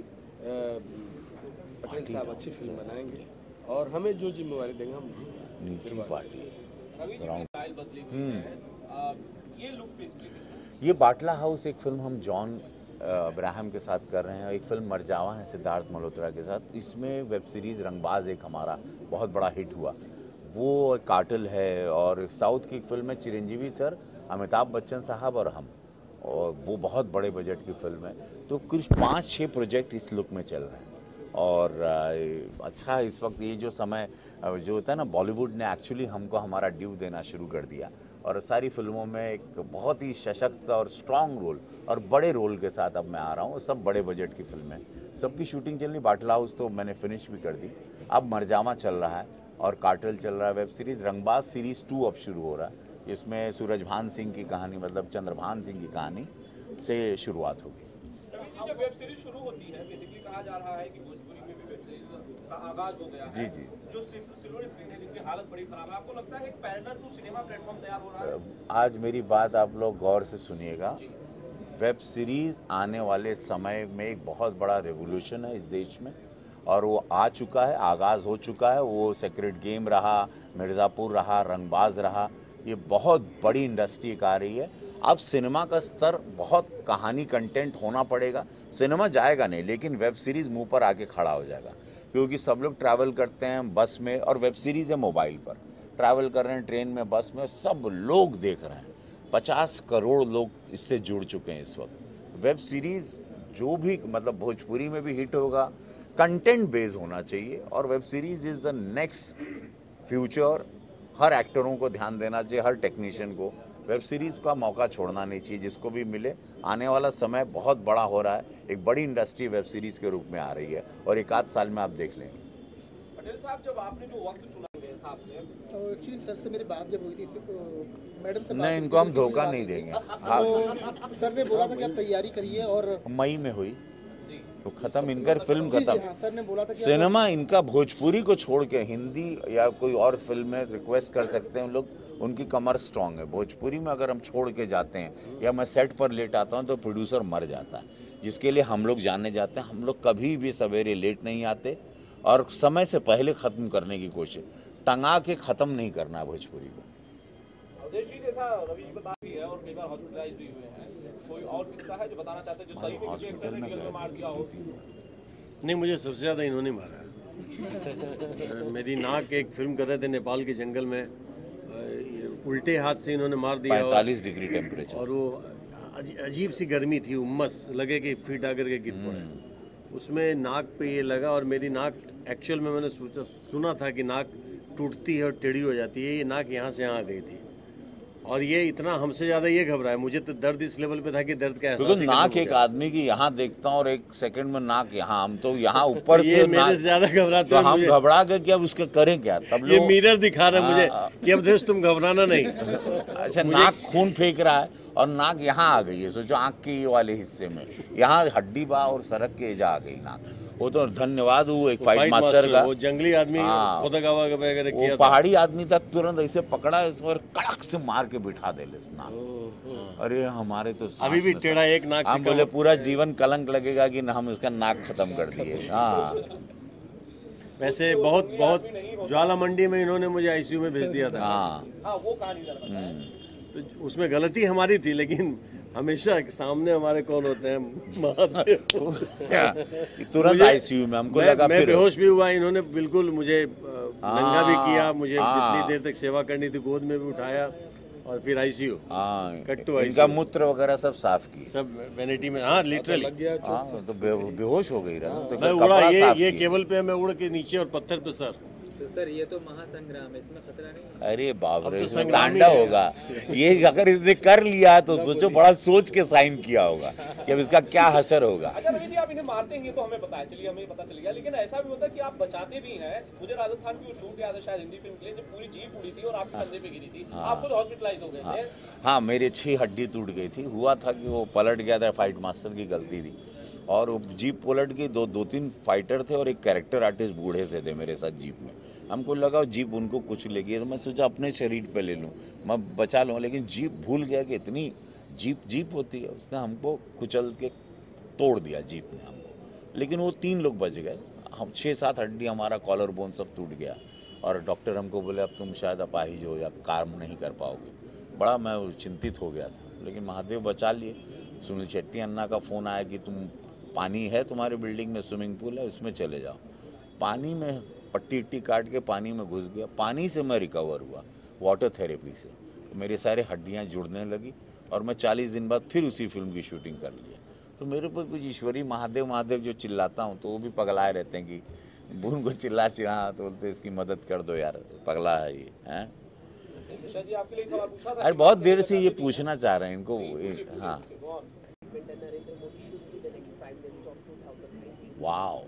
पटेल साहब अच्छी फिल्म बनाएंगे और हमें जो जिम्मेवारी देंगे हम नीची पार्टी। ये लुक पे ये बाटला हाउस एक फिल्म हम जॉन अब्राहम के साथ कर रहे हैं, एक फिल्म मरजावा है सिद्धार्थ मल्होत्रा के साथ। इसमें वेब सीरीज़ रंगबाज एक हमारा बहुत बड़ा हिट हुआ, वो कातिल है। और साउथ की फिल्म है चिरंजीवी सर, अमिताभ बच्चन साहब और हम, और वो बहुत बड़े बजट की फिल्म है। तो कुछ पाँच छः प्रोजेक्ट इस लुक में चल रहे हैं। और अच्छा इस वक्त ये जो समय जो होता है ना, बॉलीवुड ने एक्चुअली हमको हमारा ड्यू देना शुरू कर दिया और सारी फिल्मों में एक बहुत ही सशक्त और स्ट्रॉन्ग रोल और बड़े रोल के साथ अब मैं आ रहा हूँ। सब बड़े बजट की फिल्में, सबकी शूटिंग चल रही। बाटला हाउस तो मैंने फिनिश भी कर दी, अब मरजावा चल रहा है और कातिल चल रहा है। Web series Rangbaaz series two अब शुरू हो रहा है, इसमें सूरजभान सिंह की कहानी, मतलब चंद्रभान सिंह की कहानी से शुरुआत होगी। जब वेब सीरीज शुरू होती है, बेसिकली कहा जा रहा है कि भोजपुरी में भी वेब सीरीज का आगाज हो गया है। जी जी, जो सिल्वर स्क्रीन है जिनकी हालत बड़ी खराब है, आपको लगता है एक पैरेलल टू सिनेमा प्लेटफॉर्म तैयार हो रहा है? आज मेरी बात आप लोग गौर से सुनिएगा। वेब सीरीज आने वाले समय में एक बहुत बड़ा रेवोल्यूशन है इस देश में, और वो आ चुका है, आगाज़ हो चुका है। वो सेक्रेट गेम रहा, मिर्ज़ापुर रहा, रंगबाज रहा, ये बहुत बड़ी इंडस्ट्री एक आ रही है। अब सिनेमा का स्तर बहुत कहानी कंटेंट होना पड़ेगा। सिनेमा जाएगा नहीं, लेकिन वेब सीरीज़ मुंह पर आके खड़ा हो जाएगा, क्योंकि सब लोग ट्रैवल करते हैं बस में, और वेब सीरीज़ है मोबाइल पर। ट्रैवल कर रहे हैं ट्रेन में, बस में, सब लोग देख रहे हैं। पचास करोड़ लोग इससे जुड़ चुके हैं इस वक्त। वेब सीरीज़ जो भी मतलब भोजपुरी में भी हिट होगा, कंटेंट बेस्ड होना चाहिए, और web series is the next future. हर एक्टरों को ध्यान देना चाहिए, हर टेक्नीशियन को वेब सीरीज़ का मौका छोड़ना नहीं चाहिए, जिसको भी मिले। आने वाला समय बहुत बड़ा हो रहा है, एक बड़ी इंडस्ट्री वेब सीरीज़ के रूप में आ रही है, और एक आध साल में आप देख लेंगे। पटेल साहब, जब आपने जो वक्त चुना मेरे हिसाब से, तो एक्चुअली सर से मेरी बात जब हुई थी, तो मैडम से नहीं, इनको हम धोखा नहीं देंगे। तो सर ने बोला था कि आप तैयारी करिए, और मई में हुई तो खत्म, इनका फिल्म खत्म। हाँ, सर ने बोला था कि सिनेमा इनका भोजपुरी को छोड़ के हिंदी या कोई और फिल्म में रिक्वेस्ट कर सकते हैं लोग, उनकी कमर स्ट्रांग है। भोजपुरी में अगर हम छोड़ के जाते हैं या मैं सेट पर लेट आता हूं तो प्रोड्यूसर मर जाता है, जिसके लिए हम लोग जाने जाते हैं। हम लोग कभी भी सवेरे लेट नहीं आते, और समय से पहले ख़त्म करने की कोशिश, टंगा के ख़त्म नहीं करना है भोजपुरी को। अवधेश जी, जैसा रवि जी बता रही है और कई बार हॉस्पिटलाइज भी हुए हैं, कोई और किस्सा है जो बताना चाहते हैं जो सही में किसी एक्टर ने रियल में मार दिया हो? नहीं, मुझे सबसे ज़्यादा इन्होंने मारा है। मेरी नाक एक फिल्म कर रहे थे नेपाल के जंगल में, उल्टे हाथ से इन्होंने मार दिया। पैंतालीस डिग्री टेम्परेचर और वो अजीब सी गर्मी थी, उम्मस लगे कि फिट आकर के गिर पड़े। उसमें नाक पे ये लगा और मेरी नाक एक्चुअल में मैंने सोचा सुना था कि नाक टूटती है और टेढ़ी हो जाती है। ये नाक यहाँ से यहाँ आ गई थी और ये इतना हमसे ज़्यादा ये घबराया। मुझे तो दर्द इस लेवल पे था कि दर्द का एहसास क्योंकि नाक एक आदमी की यहाँ देखता हूँ और एक सेकंड में नाक यहाँ, हम तो यहाँ ऊपर से ये मेरे से ज़्यादा घबराते तो हम घबरा गए कि अब उसके करें क्या। तब ये मिरर दिखा रहा है मुझे कि अब देश तुम घबराना नहीं। अच्छा, नाक खून फेंक रहा है और नाक यहाँ आ गई है, सोचो आँख के वाले हिस्से में, यहाँ हड्डी बा और सड़क के जा आ गई नाक। वो तो धन्यवाद वो एक फाइट, फाइट मास्टर, मास्टर का, वो जंगली आदमी खुदगवा वगैरह किया था। पहाड़ी आदमी था, तुरंत ऐसे पकड़ा और कड़क से मार के बिठा दे ले नाक। अरे हमारे तो अभी भी टेढ़ा एक नाक से हम बोले पूरा जीवन कलंक लगेगा कि हम उसका नाक खत्म कर दिए। हाँ, वैसे बहुत बहुत ज्वाला मंडी में इन्होंने मुझे आईसीयू में भेज दिया था। हाँ, वो कहानी तो उसमें गलती हमारी थी, लेकिन हमेशा सामने हमारे कौन होते हैं, महादेव। तुरंत आईसीयू में हमको लगा, मैं बेहोश भी हुआ। इन्होंने बिल्कुल मुझे नंगा भी किया, मुझे जितनी देर तक सेवा करनी थी गोद में भी उठाया और फिर आईसीयू, कट्टू आईसीयू, इनका मूत्र वगैरह सब साफ की, सब वैनिटी में। हाँ, लिटरली तो बेहोश हो गई रहा। मैं उड़ा, ये ये केबल पे मैं उड़ के नीचे और पत्थर पे सर। तो सर ये तो महासंग्राम है, इसमें खतरा नहीं? अरे बाप रे, इसमें कांडा होगा। ये अगर इसने कर लिया तो सोचो बड़ा सोच के साइन किया होगा कि अब इसका क्या हशर होगा। अच्छा रवि जी, आप इन्हें मारते हैं ये तो हमें पता है, चलिए हमें पता चल गया, लेकिन ऐसा भी होता है कि आप बचाते भी हैं। मुझे राजस्थान की वो शूट याद है, शायद हिंदी फिल्म के लिए, जब पूरी जीप उड़ी थी और आपके कंधे पे गिरी थी, आप खुद हॉस्पिटलाइज हो गए थे। हाँ, मेरी छह हड्डी टूट गई थी। हुआ था कि वो पलट गया था, फाइट मास्टर की गलती थी और वो जीप पलट गई। दो दो तीन फाइटर थे और एक कैरेक्टर आर्टिस्ट बूढ़े से थे मेरे साथ जीप में। हमको लगा जीप उनको कुछ लेगी, तो मैं सोचा अपने शरीर पे ले लूँ, मैं बचा लूँ, लेकिन जीप भूल गया कि इतनी जीप जीप होती है। उसने हमको कुचल के तोड़ दिया जीप ने हमको, लेकिन वो तीन लोग बच गए। हम छः सात हड्डी, हमारा कॉलर बोन सब टूट गया और डॉक्टर हमको बोले अब तुम शायद अपाहिज हो या काम नहीं कर पाओगे। बड़ा मैं चिंतित हो गया था, लेकिन महादेव बचा लिए। सुनील शेट्टी अन्ना का फ़ोन आया कि तुम पानी है तुम्हारी बिल्डिंग में, स्विमिंग पूल है, उसमें चले जाओ। पानी में पट्टी इट्टी काट के पानी में घुस गया। पानी से मैं रिकवर हुआ, वाटर थेरेपी से। तो मेरी सारी हड्डियां जुड़ने लगी और मैं चालीस दिन बाद फिर उसी फिल्म की शूटिंग कर लिया। तो मेरे पर कुछ ईश्वरी महादेव महादेव जो चिल्लाता हूँ तो वो भी पगलाए रहते हैं कि उनको चिल्ला चिल्ला तो बोलते इसकी मदद कर दो यार, पगला है ये हैं। अरे बहुत देर से ये पूछना चाह रहे हैं इनको। हाँ, वाओ,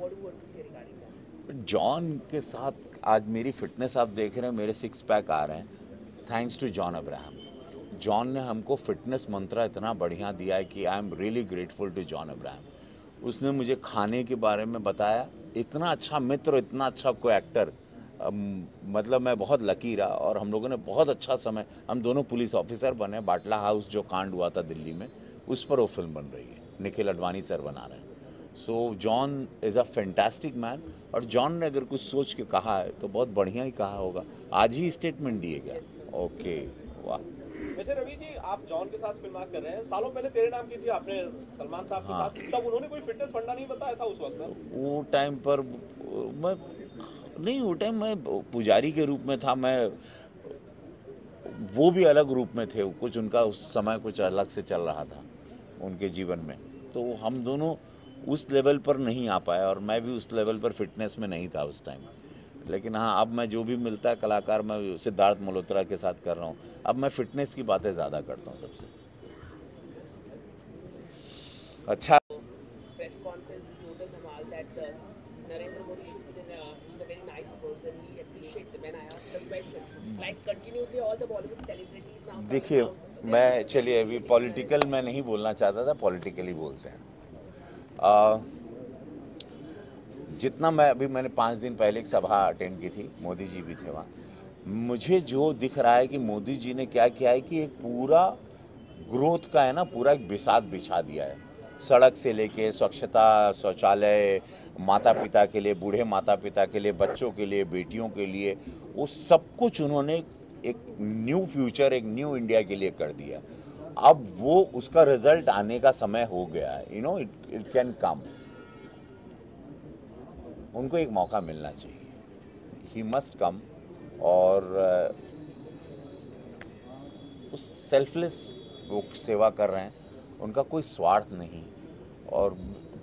जॉन के साथ आज मेरी फिटनेस आप देख रहे हैं, मेरे सिक्स पैक आ रहे हैं thanks to John Abraham. John ने हमको फिटनेस मंत्र इतना बढ़िया दिया है कि I am really grateful to John Abraham. उसने मुझे खाने के बारे में बताया, इतना अच्छा मित्र, इतना अच्छा कोई एक्टर, मतलब मैं बहुत लकी रहा और हम लोगों ने बहुत अच्छा समय, हम दोनों पुलिस ऑफिसर बने। बाटला हाउस जो कांड हुआ था दिल्ली में, उस पर वो फिल्म बन रही है, निखिल अडवाणी सर बना रहे हैं। So John is a fantastic man और जॉन ने अगर कुछ सोच के कहा है तो बहुत बढ़िया ही कहा होगा। आज ही स्टेटमेंट दिए गया। ओके, वाह। वैसे रवि जी, आप जॉन के साथ फिल्म आज कर रहे हैं, सालों पहले तेरे नाम की थी आपने सलमान साहब के हाँ। साथ, तब उन्होंने कोई फिटनेस फंडा नहीं बताया था उस वक्त? वो टाइम पर मैं नहीं, वो टाइम मैं पुजारी के रूप में था, मैं वो भी अलग रूप में थे, कुछ उनका उस समय कुछ अलग से चल रहा था उनके जीवन में, तो हम दोनों उस लेवल पर नहीं आ पाए और मैं भी उस लेवल पर फिटनेस में नहीं था उस टाइम। लेकिन हाँ, अब मैं जो भी मिलता है कलाकार, मैं सिद्धार्थ मल्होत्रा के साथ कर रहा हूँ, अब मैं फिटनेस की बातें ज़्यादा करता हूँ सबसे। अच्छा, press conference total Dhamaal that Narendra Modi should be a very nice person, he appreciate when I ask the question like continuously all the Bollywood celebrities now. देखिए, मैं चलिए अभी पॉलिटिकल मैं नहीं बोलना चाहता था, पॉलिटिकली बोलते हैं। आ, जितना मैं अभी मैंने पाँच दिन पहले एक सभा अटेंड की थी, मोदी जी भी थे वहाँ। मुझे जो दिख रहा है कि मोदी जी ने क्या किया है कि एक पूरा ग्रोथ का है ना, पूरा एक बिसात बिछा दिया है। सड़क से लेके स्वच्छता, शौचालय, माता पिता के लिए, बूढ़े माता पिता के लिए, बच्चों के लिए, बेटियों के लिए, वो सब कुछ उन्होंने एक न्यू फ्यूचर, एक न्यू इंडिया के लिए कर दिया। अब वो उसका रिजल्ट आने का समय हो गया है, you know, it it can come. उनको एक मौका मिलना चाहिए, ही मस्ट कम। और उस सेल्फलेस वो सेवा कर रहे हैं, उनका कोई स्वार्थ नहीं। और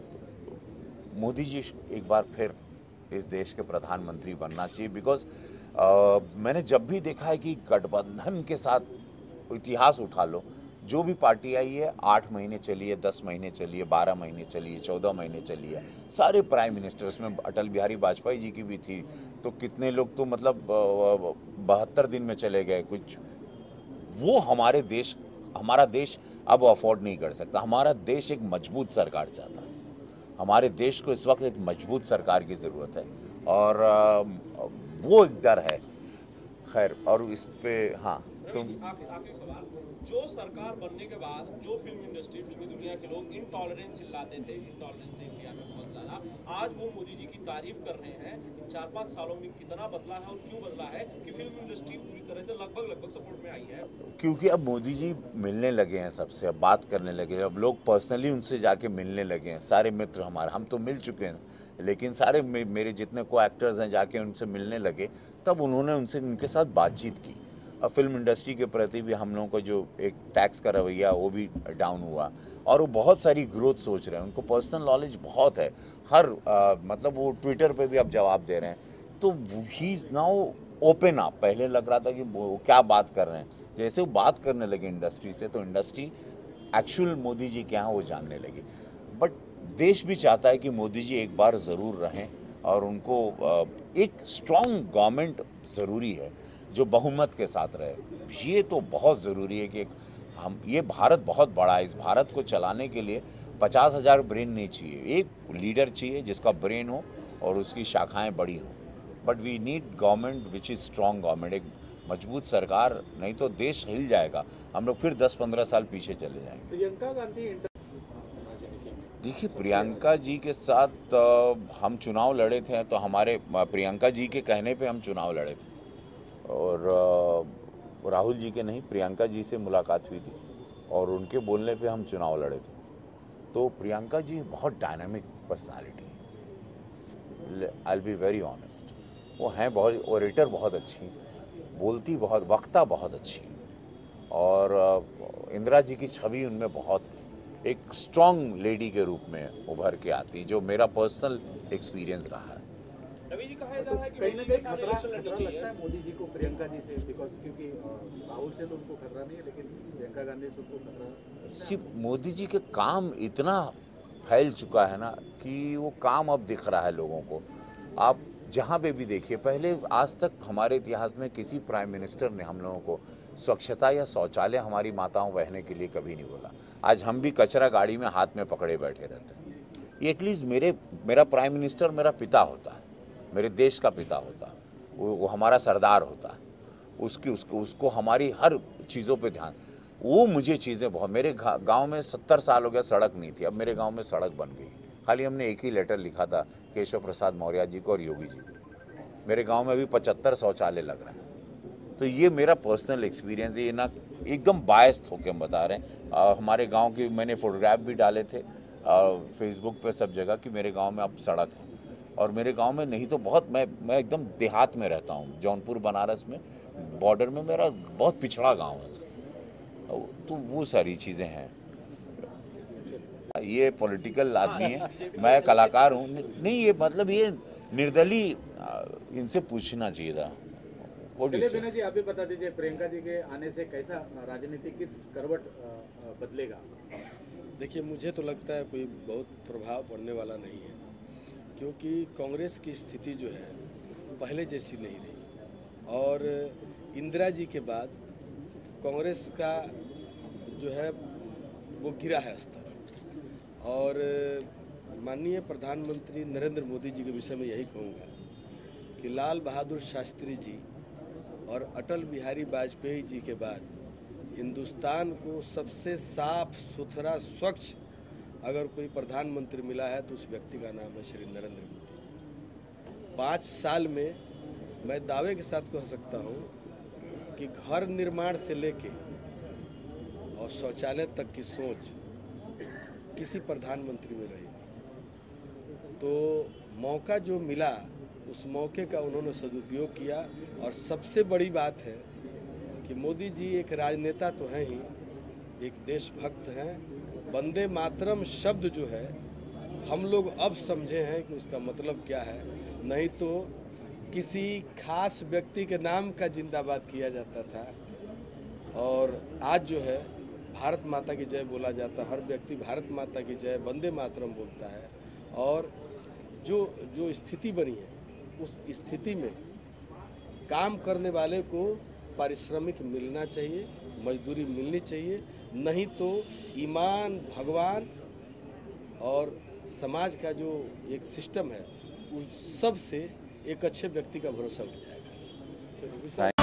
मोदी जी एक बार फिर इस देश के प्रधानमंत्री बनना चाहिए, बिकॉज मैंने जब भी देखा है कि गठबंधन के साथ इतिहास उठा लो, जो भी पार्टी आई है आठ महीने चली है, दस महीने चली है, बारह महीने चली है, चौदह महीने चली है, सारे प्राइम मिनिस्टर्स में अटल बिहारी वाजपेयी जी की भी थी, तो कितने लोग तो मतलब बहत्तर दिन में चले गए कुछ। वो हमारे देश हमारा देश अब अफोर्ड नहीं कर सकता। हमारा देश एक मजबूत सरकार चाहता है। हमारे देश को इस वक्त एक मजबूत सरकार की ज़रूरत है, और वो एक डर है। खैर, और इस पे हाँ तो आखिरी सवाल, जो सरकार बनने के बाद जो फिल्म इंडस्ट्री, फिल्मी दुनिया के लोग इंटॉलरेंस चिल्लाते थे, इंटॉलरेंस इंडिया में बहुत ज़्यादा, आज वो मोदी जी की तारीफ कर रहे हैं। इन चार पाँच सालों में कितना बदला है और क्यों बदला है कि फिल्म इंडस्ट्री पूरी तरह से लगभग लगभग सपोर्ट में आई है? क्योंकि अब मोदी जी मिलने लगे हैं सबसे, अब बात करने लगे हैं, अब लोग पर्सनली उनसे जाके मिलने लगे हैं। सारे मित्र हमारे, हम तो मिल चुके हैं, लेकिन सारे मे, मेरे जितने को एक्टर्स हैं जाके उनसे मिलने लगे, तब उन्होंने उनसे उनके साथ बातचीत की। अब फिल्म इंडस्ट्री के प्रति भी हम लोगों का जो एक टैक्स का रवैया वो भी डाउन हुआ, और वो बहुत सारी ग्रोथ सोच रहे हैं। उनको पर्सनल नॉलेज बहुत है, हर आ, मतलब वो ट्विटर पे भी अब जवाब दे रहे हैं, तो he is now open up. पहले लग रहा था कि वो क्या बात कर रहे हैं, जैसे वो बात करने लगे इंडस्ट्री से, तो इंडस्ट्री एक्चुअल मोदी जी क्या है वो जानने लगी। बट देश भी चाहता है कि मोदी जी एक बार ज़रूर रहें, और उनको एक स्ट्रॉन्ग गवर्नमेंट ज़रूरी है जो बहुमत के साथ रहे। ये तो बहुत ज़रूरी है कि हम, ये भारत बहुत बड़ा है, इस भारत को चलाने के लिए पचास हज़ार ब्रेन नहीं चाहिए, एक लीडर चाहिए जिसका ब्रेन हो और उसकी शाखाएं बड़ी हो। But we need government which is strong government, एक मजबूत सरकार, नहीं तो देश हिल जाएगा, हम लोग फिर दस पंद्रह साल पीछे चले जाएंगे। प्रियंका गांधी, देखिए, प्रियंका जी के साथ हम चुनाव लड़े थे, तो हमारे प्रियंका जी के कहने पे हम चुनाव लड़े थे, और राहुल जी के नहीं, प्रियंका जी से मुलाकात हुई थी और उनके बोलने पे हम चुनाव लड़े थे। तो प्रियंका जी बहुत डायनामिक पर्सनालिटी है, I will be very honest. वो हैं बहुत, ओरेटर बहुत अच्छी, बोलती बहुत, वक्ता बहुत अच्छी, और इंदिरा जी की छवि उनमें बहुत एक स्ट्रॉन्ग लेडी के रूप में उभर के आती, जो मेरा पर्सनल एक्सपीरियंस रहा है। रवि जी, कहा जा रहा है कि कहीं ना कहीं खतरा लगता है मोदी जी को प्रियंका जी से, बिकॉज क्योंकि राहुल से तो उनको खतरा नहीं है, लेकिन प्रियंका गांधी से उनको खतरा। सिर्फ मोदी जी के काम इतना फैल चुका है ना कि वो काम अब दिख रहा है लोगों को। आप जहाँ पे भी देखिए, पहले आज तक हमारे इतिहास में किसी प्राइम मिनिस्टर ने हम लोगों को स्वच्छता या शौचालय हमारी माताओं बहने के लिए कभी नहीं बोला। आज हम भी कचरा गाड़ी में हाथ में पकड़े बैठे रहते हैं। ये एटलीस्ट मेरे मेरा प्राइम मिनिस्टर मेरा पिता होता है, मेरे देश का पिता होता है, वो, वो हमारा सरदार होता है, उसकी उसको उसको हमारी हर चीज़ों पे ध्यान, वो मुझे चीज़ें बहुत। मेरे गांव में सत्तर साल हो गया सड़क नहीं थी, अब मेरे गांव में सड़क बन गई। खाली हमने एक ही लेटर लिखा था केशव प्रसाद मौर्य जी को और योगी जी को। मेरे गांव में अभी पचहत्तर शौचालय लग रहे हैं। तो ये मेरा पर्सनल एक्सपीरियंस है, ये ना एकदम बायस्ड होकर हम बता रहे हैं। आ, हमारे गांव की मैंने फोटोग्राफ भी डाले थे फेसबुक पे सब जगह कि मेरे गांव में अब सड़क है, और मेरे गांव में नहीं तो बहुत, मैं मैं एकदम देहात में रहता हूँ, जौनपुर बनारस में बॉर्डर में, मेरा बहुत पिछड़ा गांव है। तो वो सारी चीज़ें हैं। ये पॉलिटिकल आदमी है, मैं कलाकार हूँ नहीं, ये मतलब ये निर्दलीय, इनसे पूछना चाहिए था। चलिए जी, आप भी बता दीजिए, प्रियंका जी के आने से कैसा राजनीति, किस करवट बदलेगा? देखिए, मुझे तो लगता है कोई बहुत प्रभाव पड़ने वाला नहीं है, क्योंकि कांग्रेस की स्थिति जो है पहले जैसी नहीं रही, और इंदिरा जी के बाद कांग्रेस का जो है वो गिरा है स्तर। और माननीय प्रधानमंत्री नरेंद्र मोदी जी के विषय में यही कहूँगा कि लाल बहादुर शास्त्री जी और अटल बिहारी वाजपेयी जी के बाद हिंदुस्तान को सबसे साफ सुथरा स्वच्छ अगर कोई प्रधानमंत्री मिला है तो उस व्यक्ति का नाम है श्री नरेंद्र मोदी जी। पाँच साल में मैं दावे के साथ कह सकता हूँ कि घर निर्माण से लेके और शौचालय तक की सोच किसी प्रधानमंत्री में रही नहीं। तो मौका जो मिला उस मौके का उन्होंने सदुपयोग किया। और सबसे बड़ी बात है कि मोदी जी एक राजनेता तो हैं ही, एक देशभक्त हैं। वंदे मातरम शब्द जो है हम लोग अब समझे हैं कि उसका मतलब क्या है। नहीं तो किसी खास व्यक्ति के नाम का जिंदाबाद किया जाता था और आज जो है भारत माता की जय बोला जाता है। हर व्यक्ति भारत माता की जय वंदे मातरम बोलता है। और जो जो स्थिति बनी है उस स्थिति में काम करने वाले को पारिश्रमिक मिलना चाहिए, मजदूरी मिलनी चाहिए। नहीं तो ईमान, भगवान और समाज का जो एक सिस्टम है उस सब से एक अच्छे व्यक्ति का भरोसा उठ जाएगा।